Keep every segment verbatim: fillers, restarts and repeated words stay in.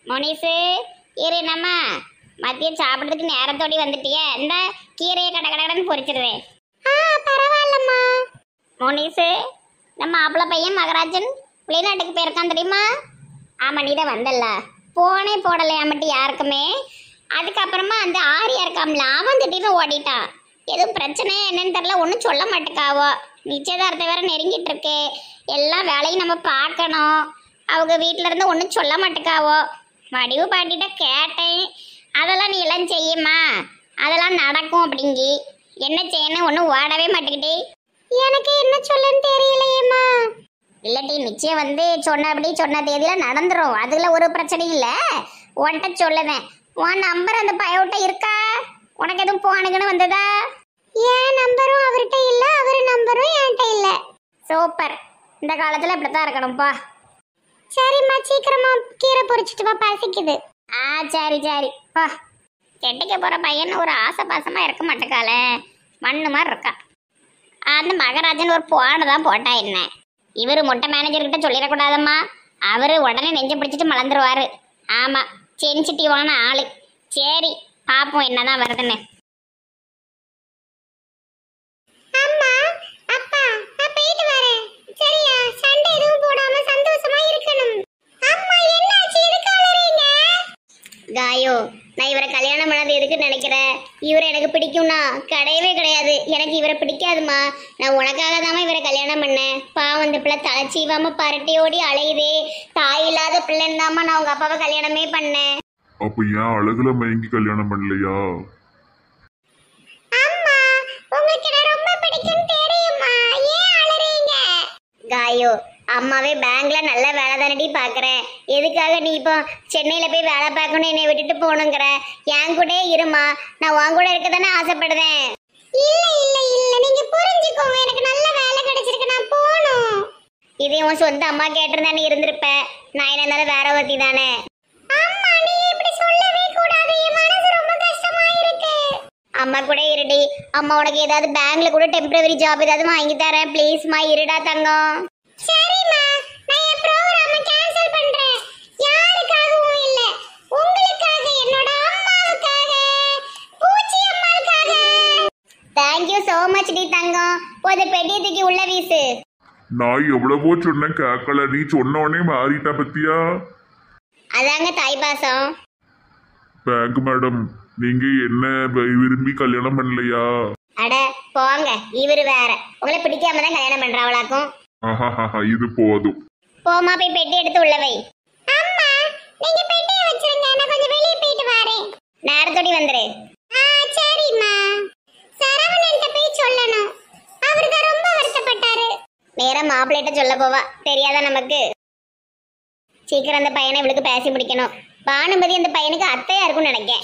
மோனிஸு இரு நம்ம மதியம் சாப்பிட்றதுக்கு நேரத்தோடி வந்துட்டியே. இந்த கீரையை கட கடன்னு பொரிச்சிருவேன். ஆ பரவாயில்லம்மா. மோனிஸு நம்ம மாப்பிள்ளை பையன் மகராஜன் வெளிநாட்டுக்கு போயிருக்கான் தெரியுமா? ஆமாம், நீ தான் வந்தல்ல. போனே போடலையாமட்டி யாருக்குமே. அதுக்கப்புறமா அந்த ஆரியா இருக்காம்ல, அவன் திடீர்னு ஓடிட்டான். எதுவும் பிரச்சனை என்னன்னு தெரில, ஒன்றும் சொல்ல மாட்டேக்காவோ. நிச்சயதார்த்தம் வேற நெருங்கிட்டு இருக்கு. எல்லா வேலையும் நம்ம பார்க்கணும். அவங்க வீட்டில இருந்து ஒன்றும் சொல்ல மாட்டேக்காவோ. வடிவு பாட்டிட்ட கேட்டேன், அதெல்லாம் நீ எல்லாம் செய்யுமா, அதெல்லாம் நடக்கும் அப்படிங்கி. என்ன செய்யணும் ஒன்றும் ஓடவே மாட்டேங்கிட்டே. எனக்கு என்ன சொல்லன்னு தெரியலையேம்மா. இல்லாட்டி நிச்சயம் வந்து சொன்னபடி சொன்ன தேதியில நடந்துரும். அதுல ஒரு பிரச்சனையும் இல்லை. உன்கிட்ட சொல்லுவேன். உன் நம்பர் அந்த பையன்கிட்ட இருக்கா? உனக்கு எதுவும் போனுக்குன்னு வந்ததா? என் நம்பரும் அவர்கிட்ட இல்ல, அவர் நம்பரும் என்கிட்ட இல்ல. சூப்பர். இந்த காலத்துல இப்படித்தான் இருக்கணும்ப்பா. சரிம்மா, சீக்கிரமா கீரை பொரிச்சிட்டு வா, பசிக்குது. ஆ சரி சரி பா. கெட்டிக்க போற பையன் ஒரு ஆசை பாசமா இருக்க மாட்டேக்கால, மண்ணு மாதிரி இருக்கா. அந்த மகராஜன் ஒரு போனை தான் போட்டா என்ன. இவர் மொட்டை மேனேஜர்கிட்ட சொல்லிடக்கூடாதம்மா. அவரு உடனே நெஞ்ச பிடிச்சிட்டு மலர்ந்துருவாரு. ஆமா, சென்சிட்டிவான ஆளு. சரி பாப்போம் என்னதான் வருதுன்னு. அம்மா அப்பா, நான் போயிட்டு வரேன். சரியா? சண்டை எதுவும் போடாம சந்தோஷமா இருக்கணும். அம்மா என்னாச்சு, எதுக்கு அழறீங்க? காயோ, நான் இவரை கல்யாணம் பண்ணது எதுக்கு நினைக்கிறேன்? இவரை எனக்கு பிடிக்கும்னா கிடையவே கிடையாது. எனக்கு இவரை பிடிக்காதுமா. நான் உனக்காக தான் இவரை கல்யாணம் பண்ணேன். பாவம், அந்த பிள்ளை தலைச்சீவாம பரட்டி ஓடி அலையுதே. தாய் இல்லாத பிள்ளைன்னு தாம்மா நான் உங்க அப்பாவை கல்யாணமே பண்ணேன். அப்ப ஏன் அழகுல மயங்கி கல்யாணம் பண்ணலையா? அம்மா, உங்களுக்கு நான் ரொம்ப பிடிக்கும் தெரியுமா? ஏன் அழறீங்க? காயோ, அம்மாவே பேங்க்ல நல்ல வேலை தானடி பாக்குறேன். எதுக்காக நீ இப்போ சென்னையில போய் வேலை பார்க்கணும் என்னை விட்டுட்டு போகணுங்கிற? என் கூட இருமா, நான் உன் கூட இருக்க தானே ஆசைப்படுறேன். இல்ல இல்ல இல்ல, நீங்க புரிஞ்சுக்கோங்க. எனக்கு நல்ல வேலை கிடைச்சிருக்கு, நான் போகணும். இதே உன் சொந்த அம்மா கேட்டிருந்தா நீ இருந்திருப்ப. நான் என்ன இருந்தாலும் வேற ஒருத்தி தானே. அம்மா, நீ இப்படி சொல்லவே கூடாது. என் மனசு ரொம்ப கஷ்டமா இருக்கு. அம்மா கூட இருடி. அம்மா உனக்கு ஏதாவது பேங்க்ல கூட டெம்பரவரி ஜாப் ஏதாவது வாங்கி தரேன். ப்ளீஸ்மா, இருடா தங்கம். சரிம்மா, நான் என் ப்ரோகிராமை கேன்சல் பண்றேன். யாருக்காகவும் இல்ல, உங்களுக்காக, என்னோட அம்மாவுக்காக, பூச்சி அம்மாவுக்காக. Thank you so much D Thangam. ஒரு பெட்டியை தூக்கி உள்ள வீசு. நான் எவ்வளவோ சொன்னேன் கேட்கல. நீ சொன்ன உடனே மாறிட்டா பத்தியா? அதாங்க தாய் பாசம். பேங்க் மேடம், நீங்க என்ன விரும்பி கல்யாணம் பண்ணலையா? அட போங்க, இவரு வேற. உங்களை பிடிக்காம தான் கல்யாணம் பண்றாவளாக்கும். ஆஹா, இது போதும். போமா, போய் பெட்டி எடுத்து உள்ள வை. அம்மா, நீங்க பெட்டியை வச்சிருங்க, நான் கொஞ்சம் வெளிய போயிட்டு வரேன். நேரத்தோடி வந்துரு. ஆ சரிம்மா. சரவணன்ட்ட போய் சொல்லணும். அவர் தான் ரொம்ப வருத்தப்பட்டாரு. நேரா மாப்பிள்ளைட்ட சொல்ல போவா, தெரியாதா நமக்கு? சீக்கிரம் அந்த பையனை இவளுக்கு பேசி முடிக்கணும். பானுமதி அந்த பையனுக்கு அத்தையா இருக்கும்னு நினைக்கேன்.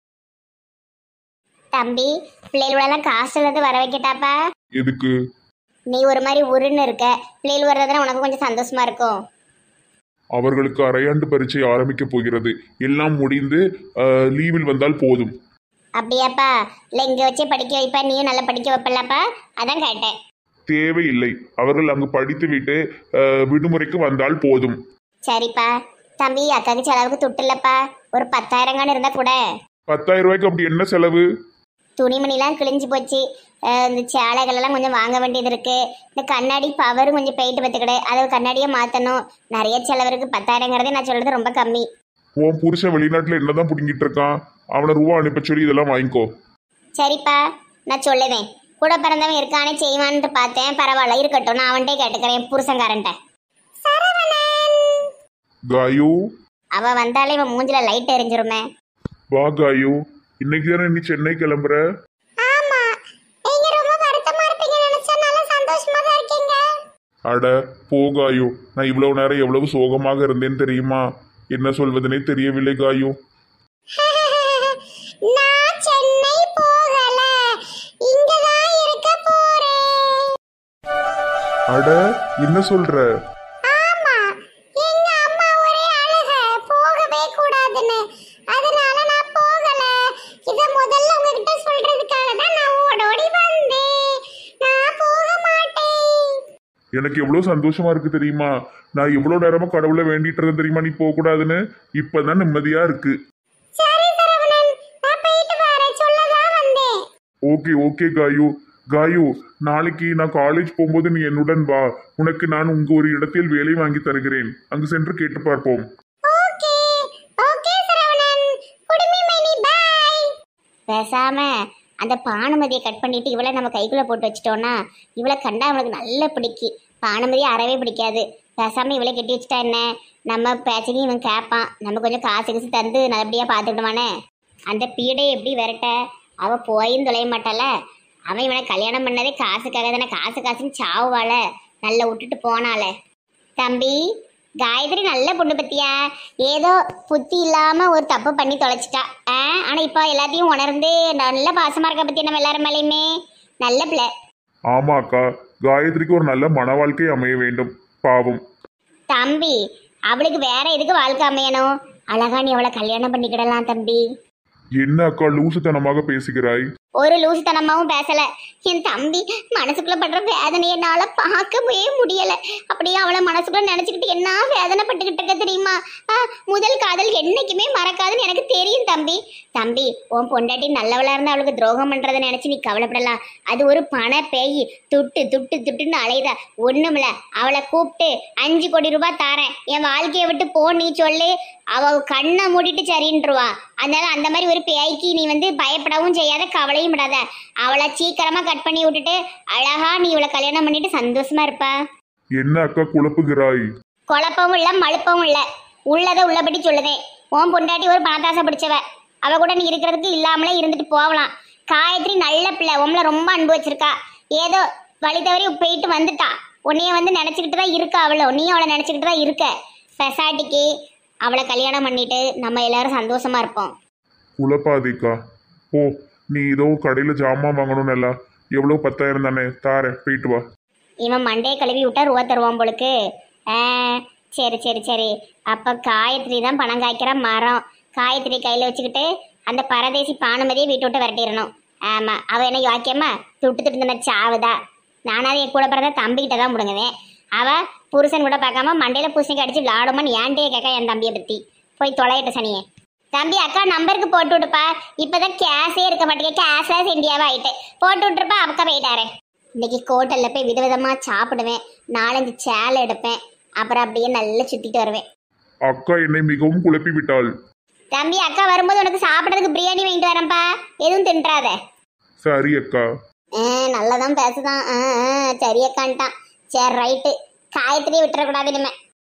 தம்பி, பிள்ளைகளெல்லாம் காசுல வர வைக்கட்டாப்பா. எதுக்கு? நீ ஒரு மாதிரி உருன்னு இருக்க. பிள்ளைகள் வர்றதுனா உனக்கு கொஞ்சம் சந்தோஷமா இருக்கும். அவர்களுக்கு அரையாண்டு பரீட்சை ஆரம்பிக்க போகிறது. எல்லாம் முடிந்து லீவில் வந்தால் போதும். அப்படியாப்பா? இல்லை இங்கே வச்சே படிக்க வைப்பா, நீயும் நல்லா படிக்க வைப்பலப்பா, அதான் கேட்டேன். தேவையில்லை, அவர்கள் அங்கு படித்து விட்டு விடுமுறைக்கு வந்தால் போதும். சரிப்பா. தம்பி, அக்காக்கு செலவுக்கு துட்டு இல்லப்பா. ஒரு பத்தாயிரங்கான்னு இருந்தா கூட. பத்தாயிரம் ரூபாய்க்கு அப்படி என்ன செலவு? துணிமணிலாம் கிழிஞ்சு போச்சு. இந்த சேலைகள் எல்லாம் கொஞ்சம் வாங்க வேண்டியது இருக்கு. இந்த கண்ணாடி பவரும் கொஞ்சம் போயிட்டு பார்த்துக்கிடு, அதை கண்ணாடியே மாற்றணும். நிறைய செலவருக்கு பத்தாயிரங்கிறதே நான் சொல்றது ரொம்ப கம்மி. உன் புருஷன் வெளிநாட்டில் என்னதான் பிடிங்கிட்டு இருக்கான்? அவனை ரூபா அனுப்ப சொல்லி இதெல்லாம் வாங்கிக்கோ. சரிப்பா, நான் சொல்லுவேன். கூட பிறந்தவன் இருக்கானே செய்வான்ட்டு பார்த்தேன். பரவாயில்ல, இருக்கட்டும், நான் அவன்கிட்டே கேட்டுக்கிறேன், புருஷன்காரன்ட்ட. காயு, அவ வந்தாலே இவன் மூஞ்சில லைட் எரிஞ்சிருமே. வா காயு, இன்னைக்கு தானே நீ சென்னை கிளம்புற? ஆமா, நீங்க ரொம்ப வருத்தமா இருப்பீங்க நினைச்சா நல்லா சந்தோஷமா தான் இருக்கீங்க. அட போ காயு, நான் இவ்வளவு நேரம் எவ்வளவு சோகமாக இருந்தேன்னு தெரியுமா? என்ன சொல்வதனே தெரியவில்லை காயு. நான் சென்னை போகல, இங்க தான் இருக்க போறேன். அட என்ன சொல்ற? ஆமா, எங்க அம்மா ஒரே அழுக, போகவே கூடாதுன்னு. அதனால நான் போகல. இத முதல்ல உங்ககிட்ட சொல்றதுக்காக தான் நான் ஓடோடி வந்தேன். நான் போக மாட்டேன். எனக்கு எவ்வளவு சந்தோஷமா இருக்கு தெரியுமா? நான் எவ்வளவு நேரமா கடவுளை வேண்டிட்டு இருந்தேன் தெரியுமா நீ போக கூடாதுன்னு. இப்பதான் நிம்மதியா இருக்கு. Okay okay காயு. காயு, நாளைக்கு நான் காலேஜ் போகும்போது நீ என்னுடன் வா. உனக்கு நான் உங்க ஒரு இடத்தில் வேலை வாங்கி தருகிறேன். அங்கு சென்று கேட்டு பார்ப்போம். பேசாம அந்த பானுமதியை கட் பண்ணிட்டு இவளை நம்ம கைக்குள்ள போட்டு வச்சிட்டோம்னா இவளை கண்டா அவனுக்கு நல்ல பிடிக்கி. பானுமதியை அறவே பிடிக்காது. பேசாம இவளை கட்டி வச்சுட்டா என்ன, நம்ம பேச்சையும் இவன் கேட்பான். நம்ம கொஞ்சம் காசு கசு தந்து நல்லபடியா பாத்துக்கிடுவானே. அந்த பீடை எப்படி விரட்ட, அவ போயும் தொலைய மாட்டாள. அவன் இவனை கல்யாணம் பண்ணதே காசுக்காக தானே. காசு காசுன்னு சாவுவாள. நல்லா விட்டுட்டு போனால. தம்பி காயத்ரி நல்ல பொண்ணு பத்தியா, ஏதோ புத்தி இல்லாம ஒரு தப்பு பண்ணி தொலைச்சிட்டா. ஆனா இப்ப எல்லாத்தையும் உணர்ந்து நல்ல பாசமா இருக்க பத்தி நம்ம எல்லாரும் மேலேயுமே நல்ல பிள்ளை. ஆமா அக்கா, காயத்ரிக்கு ஒரு நல்ல மன வாழ்க்கை அமைய வேண்டும். பாவம் தம்பி, அவளுக்கு வேற எதுக்கு வாழ்க்கை அமையணும்? அழகா நீ அவளை கல்யாணம் பண்ணிக்கிடலாம் தம்பி. என்ன அக்கா லூசுத்தனமாக பேசுகிறாய்? ஒரு லூசுத்தனமாவும் பேசல. என் தம்பி மனசுக்குள்ள படுற வேதனையை என்னால பார்க்கவே முடியல. அப்படியே அவளை மனசுக்குள்ள நினைச்சுக்கிட்டு என்ன வேதனைப்பட்டுக்கிட்டு இருக்க தெரியுமா? முதல் காதல் என்னைக்குமே மறக்காதுன்னு எனக்கு தெரியும் தம்பி. தம்பி, உன் பொண்டாட்டி நல்லவளா இருந்தா அவளுக்கு துரோகம் பண்றதை நினைச்சு நீ கவலைப்படலாம். அது ஒரு பண பேய். துட்டு துட்டு துட்டுன்னு அலையுதா. ஒண்ணுமில்ல, அவளை கூப்பிட்டு அஞ்சு கோடி ரூபாய் தாரேன், என் வாழ்க்கையை விட்டு போ நீ சொல்லு. அவ கண்ணை மூடிட்டு சரின்றுவா. அதனால அந்த மாதிரி ஒரு பேய்க்கு நீ வந்து பயப்படவும் செய்யாத, கவலையும் விடாத. அவளை சீக்கிரமா கட் பண்ணி விட்டுட்டு அழகா நீ இவளை கல்யாணம் பண்ணிட்டு சந்தோஷமா இருப்பா. என்ன அக்கா குழப்புகிறாய்? குழப்பமும் இல்ல மழுப்பவும் இல்ல, உள்ளதை உள்ளபடி சொல்லுதேன். உன் பொண்டாட்டி ஒரு பணத்தாசை பிடிச்சவ. அவ கூட நீ இருக்கிறதுக்கு இல்லாமலே இருந்துட்டு போகலாம். காயத்ரி நல்ல பிள்ளை, உங்களை ரொம்ப அன்பு வச்சிருக்கா. ஏதோ வழி தவறி போயிட்டு வந்துட்டா. உன்னைய வந்து நினைச்சுக்கிட்டு தான் இருக்கா அவளோ, நீ அவளை நினைச்சுக்கிட்டு தான் இருக்க. பெசாட்டிக்கு அவளை கல்யாணம் பண்ணிட்டு நம்ம எல்லாரும் சந்தோஷமா இருப்போம். குழப்பாதிக்கா. ஓ, நீ ஏதோ கடையில் ஜாமான் வாங்கணும்னு எல்லாம் எவ்வளோ பத்தாயிரம் தானே தாரேன், போயிட்டு வா. இவன் மண்டையை கழுவி விட்டா ரூபா தருவான் போலுக்கு. ஆ சரி சரி சரி. அப்போ காயத்ரி தான் பணம் காய்க்கிற மரம். காயத்ரி கையில் வச்சுக்கிட்டு அந்த பரதேசி பானுமதியை வீட்டு விட்டு விரட்டிடணும். ஆமாம், அவள் என்ன யோக்கியம்மா துட்டு துட்டு நினச்சி ஆகுதா? நானாவது என் கூட பிறந்த தம்பிக்கிட்ட தான் முடுங்குவேன். அவள் புருஷன் கூட பார்க்காம மண்டையில் பூசணிக்கு அடிச்சு விளாடுமான்னு ஏன்ட்டே கேட்க என் தம்பியை பற்றி. போய் தொலையிட்ட சனியே. தம்பி அக்கா நம்பருக்கு போட்டு விட்டுப்பா. இப்போதான் கேஸே இருக்க மாட்டேங்க, கேஷ்லெஸ் இந்தியாவா ஆயிட்டு. போட்டு விட்டுருப்பா, அக்கா போயிட்டாரு. இன்னைக்கு ஹோட்டலில் போய் விதவிதமாக சாப்பிடுவேன். நாலஞ்சு சேலை எடுப்பேன். அப்புறம் அப்படியே நல்லா சுற்றிட்டு வருவேன். அக்கா என்னை மிகவும் குழப்பி விட்டாள். தம்பி அக்கா வரும்போது உனக்கு சாப்பிட்றதுக்கு பிரியாணி வாங்கிட்டு வரேன்ப்பா, எதுவும் தின்றாத. சரி அக்கா. ஆ நல்லாதான் பேசுதான். ஆ சரி அக்கான்ட்டான். சரி ரைட்டு. காயத்ரியை விட்டுறக்கூடாது இனிமே.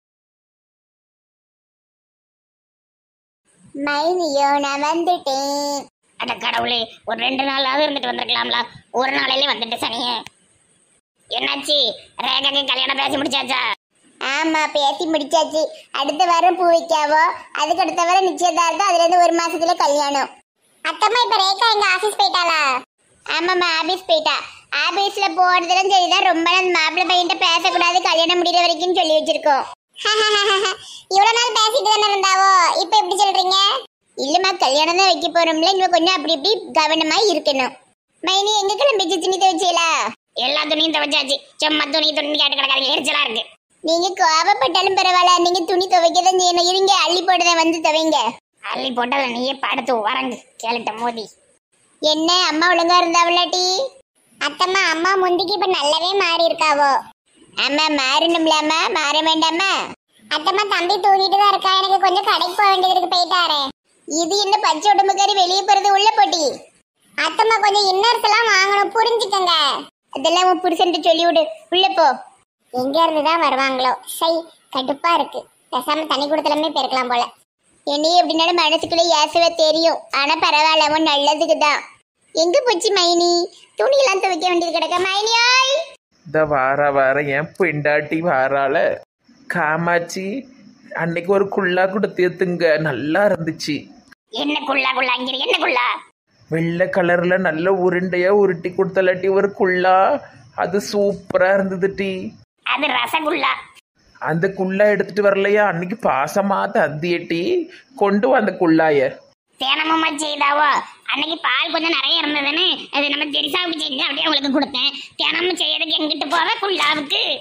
மைனியோ நான் வந்துட்டேன். அட கடவுளே, ஒரு ரெண்டு நாளாவது இருந்துட்டு வந்திருக்கலாம்ல. ஒரு நாளையிலே வந்துட்டு சனியே. என்னாச்சு, ரேகாக்கு கல்யாணம் பேசி முடிச்சாச்சா? ஆமா பேசி முடிச்சாச்சு. அடுத்த வாரம் பூ வைக்காவோ, அதுக்கு அடுத்த வாரம் நிச்சயதார்த்தம், அதுல இருந்து ஒரு மாசத்துல கல்யாணம். அத்தம்மா இப்ப ரேகா எங்க ஆபீஸ் போயிட்டாளா? ஆமாம்மா ஆபீஸ் போயிட்டா. ஆபீஸ்ல போறதுலாம் சரிதான், ரொம்ப நாள் மாப்பிள்ளை பையன்ட்ட பேசக்கூடாது, கல்யாணம் முடிகிற வரைக்கும் சொல்லி வச்சிருக்கோம். இவ்வளவு நாள் பேசிட்டு தானே இருந்தாவோ, இப்ப எப்படி சொல்றீங்க? இல்லம்மா கல்யாணம் தான் வைக்க போறோம்ல, இன்னும் கொஞ்சம் அப்படி இப்படி கவனமா இருக்கணும். மைனி எங்க கிளம்பிச்சு? துணி துவைச்சீங்களா? எல்லா துணியும் துவைச்சாச்சு. சும்மா துணி துணி கேட்டு கிடக்காது, எரிச்சலா இருக்கு. நீங்க கோபப்பட்டாலும் பரவாயில்ல, நீங்க துணி துவைக்கதான் செய்யணும். இருங்க அள்ளி போட்டுதான் வந்து துவைங்க. அள்ளி போட்டதை நீயே படுத்து வரங்கு கேளுட்ட மோதி. என்ன அம்மா ஒழுங்கா இருந்தாவளாட்டி? அத்தம்மா அம்மா முந்திக்கு இப்ப நல்லாவே மாறி இருக்காவோ. அம்மா மாறணும்லாமா, மாற வேண்டாமா? அத்தம்மா தம்பி தூங்கிட்டு தான் இருக்கா, எனக்கு கொஞ்சம் கடைக்கு போக வேண்டியதுக்கு போயிட்டாரே. இது என்ன பச்சை உடம்புக்காரி வெளியே போறது உள்ள போட்டி? அத்தம்மா கொஞ்சம் இன்னர்ஸ் எல்லாம் வாங்கணும், புரிஞ்சுக்கங்க. அதெல்லாம் உன் புருஷன் சொல்லி விடு, உள்ள போ. எங்க இருந்துதான் வருவாங்களோ, சை கடுப்பா இருக்கு. பேசாம தனி கொடுத்தலமே போயிருக்கலாம் போல. என்னையும் எப்படின்னாலும் மனசுக்குள்ள ஏசவே தெரியும், ஆனா பரவாயில்ல, உன் நல்லதுக்குதான். எங்க போச்சு மைனி? துணியெல்லாம் துவைக்க வேண்டியது கிடக்க. மைனியாய் இந்த வார வார என் பெண்டாட்டி வாரால காமாச்சி அன்னைக்கு ஒரு குள்ளா கொடுத்துங்க, நல்லா இருந்துச்சு. என்ன குள்ளா குள்ளா இங்க என்ன குள்ளா? வெள்ளை கலர்ல நல்ல உருண்டையா உருட்டி கொடுத்தலாட்டி ஒரு குள்ளா, அது சூப்பரா இருந்தது டி. அது ரசகுல்லா. அந்த குள்ளா எடுத்துட்டு வரலையா அன்னைக்கு பாசமா தந்தியட்டி, கொண்டு வந்த குள்ளாய தேனமா செய்தாவோ. அன்னைக்கு பால் கொஞ்சம் நிறைய இருந்ததுன்னு அது நம்ம தெரிசாவுக்கு செஞ்சு அப்படியே அவங்களுக்கு கொடுத்தேன். தினமும் செய்யறதுக்கு எங்கிட்டு போவ குள்ளாவுக்கு.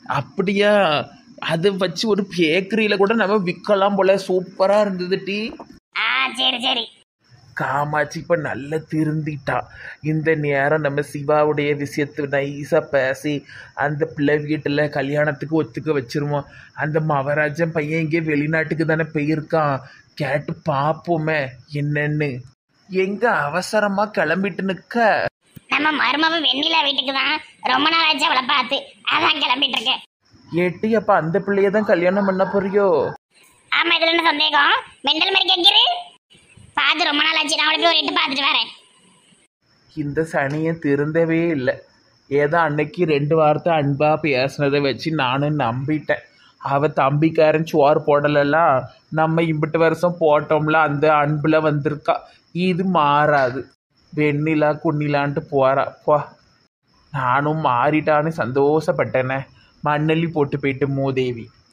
அப்படியா? அதை வச்சு ஒரு பேக்கரியில் கூட நம்ம விற்கலாம் போல. சூப்பராக இருந்தது டீ. ஆ சரி சரி. காமாட்சி இப்போ நல்லா திருந்திட்டா. இந்த நேரம் நம்ம சிவாவுடைய விஷயத்தை நைஸாக பேசி அந்த பிள்ளை வீட்டில் கல்யாணத்துக்கு ஒத்துக்க வச்சிருவோம். அந்த மவராஜன் பையன் இங்கே வெளிநாட்டுக்கு தானே போயிருக்கான், கேட்டு பார்ப்போமே என்னன்னு. எங்க அவசரமாக கிளம்பிட்டு நிற்க. நம்ம மருமவ வெண்ணிலா வீட்டுக்கு தான், ரொம்ப நாள் ஆச்சு அவளை பார்த்து, அதான் கிளம்பிட்டு இருக்கேன். ஏட்டி அப்போ அந்த பிள்ளைய தான் கல்யாணம் பண்ண போறியோ? ஆமா, இதுல என்ன சந்தேகம்? மெண்டல் மாதிரி கேட்கிறே. பார்த்து ரொம்ப நாள் ஆச்சு, நான் அவளை போய் ஒரு எட்டு பார்த்துட்டு வரேன். இந்த சனியை திருந்தவே இல்லை. ஏதோ அன்னைக்கு ரெண்டு வாரத்தை அன்பா பேசினதை வச்சு நானும் நம்பிட்டேன். அவ தம்பிக்காரன் சோறு போடலாம், நம்ம இம்பிட்டு வருஷம் போட்டோம்ல, அந்த அன்பில் வந்திருக்கா. இது மாறாது. வெண்ணிலா குண்ணிலான்ட்டு போறா போ. நானும் மாறிட்டான்னு சந்தோஷப்பட்டேனே. மண்ணள்ளி போட்டு போயிட்டு மூதேவி.